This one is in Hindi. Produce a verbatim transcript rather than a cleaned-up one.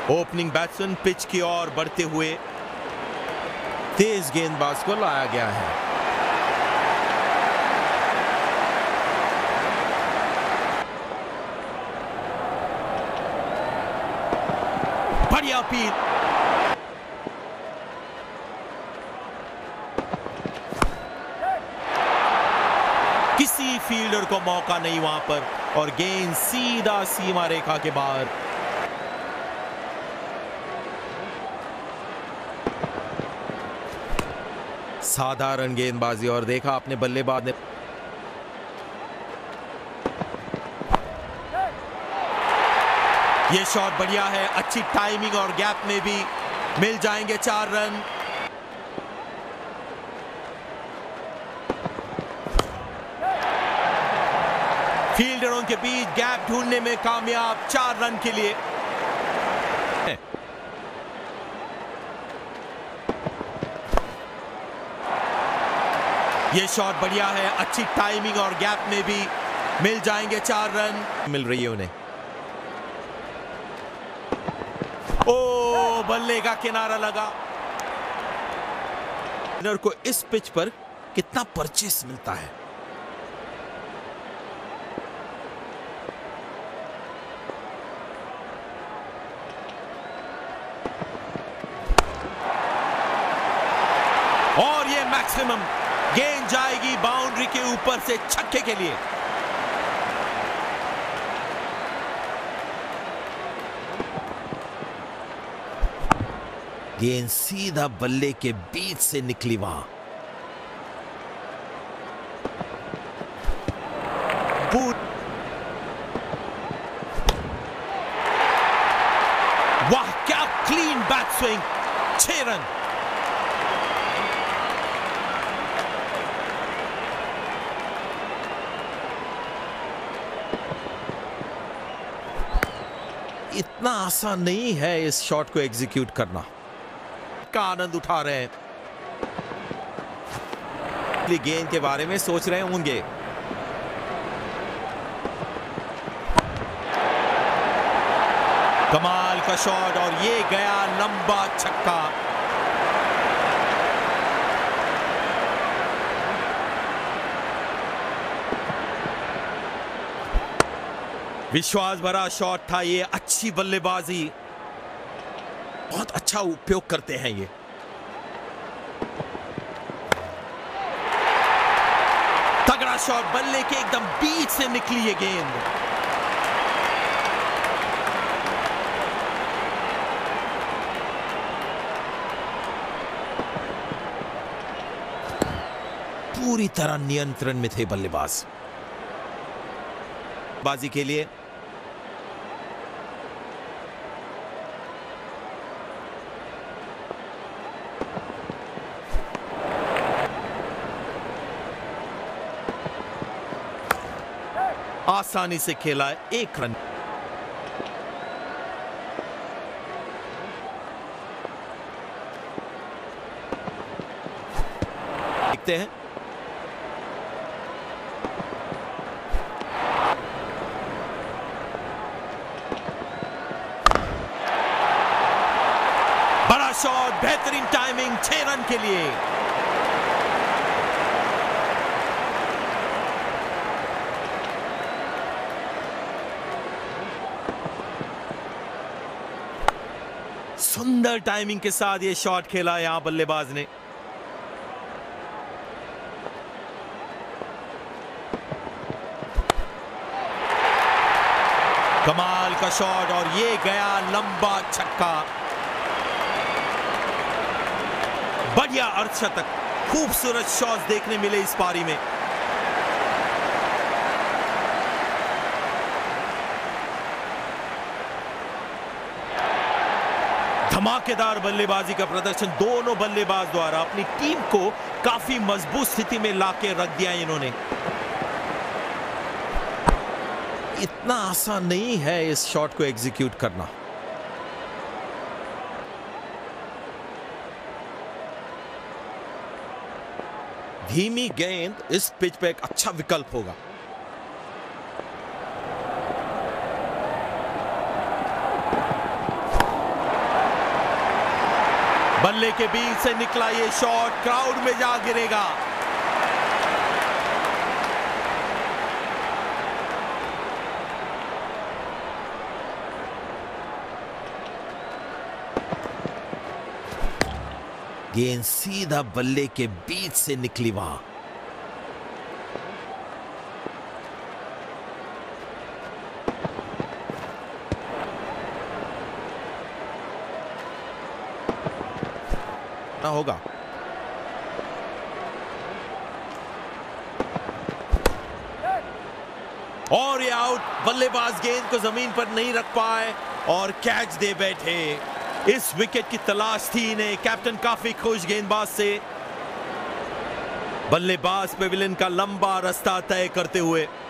ओपनिंग बैट्समैन पिच की ओर बढ़ते हुए तेज गेंदबाज को लाया गया है। बढ़िया अपील, किसी फील्डर को मौका नहीं वहां पर और गेंद सीधा सीमा रेखा के बाहर। साधारण गेंदबाजी और देखा अपने बल्लेबाज ने यह शॉट बढ़िया है, अच्छी टाइमिंग और गैप में भी मिल जाएंगे चार रन। फील्डरों के बीच गैप ढूंढने में कामयाब, चार रन के लिए। यह शॉट बढ़िया है, अच्छी टाइमिंग और गैप में भी मिल जाएंगे चार रन। मिल रही है उन्हें। ओ, बल्ले का किनारा लगा। स्पिनर को इस पिच पर कितना परचेस मिलता है। और ये मैक्सिमम गेंद जाएगी बाउंड्री के ऊपर से छक्के के लिए। गेंद सीधा बल्ले के बीच से निकली वहां। वाह, क्या क्लीन बैट स्विंग, छह रन। इतना आसान नहीं है इस शॉट को एग्जीक्यूट करना। का आनंद उठा रहे हैं, गेंद के बारे में सोच रहे होंगे। कमाल का शॉट और ये गया लंबा छक्का। विश्वास भरा शॉट था ये, अच्छी बल्लेबाजी, बहुत अच्छा उपयोग करते हैं ये। तगड़ा शॉट, बल्ले के एकदम बीच से निकली ये गेंद। पूरी तरह नियंत्रण में थे बल्लेबाज। बाजी के लिए आसानी से खेला एक रन। देखते हैं बड़ा शॉट, बेहतरीन टाइमिंग, छह रन के लिए। सुंदर टाइमिंग के साथ ये शॉट खेला यहां बल्लेबाज ने। कमाल का शॉट और ये गया लंबा छक्का। बढ़िया अर्धशतक, खूबसूरत शॉट्स देखने मिले इस पारी में। धमाकेदार बल्लेबाजी का प्रदर्शन दोनों बल्लेबाज द्वारा अपनी टीम को काफी मजबूत स्थिति में लाके रख दिया इन्होंने। इतना आसान नहीं है इस शॉट को एग्जीक्यूट करना। धीमी गेंद इस पिच पे एक अच्छा विकल्प होगा। बल्ले के बीच से निकला ये शॉट क्राउड में जा गिरेगा। गेंद सीधा बल्ले के बीच से निकली वहां। ना होगा। और ये आउट। बल्लेबाज गेंद को जमीन पर नहीं रख पाए और कैच दे बैठे। इस विकेट की तलाश थी इन्हें। कैप्टन काफी खुश गेंदबाज से। बल्लेबाज पेविलियन का लंबा रास्ता तय करते हुए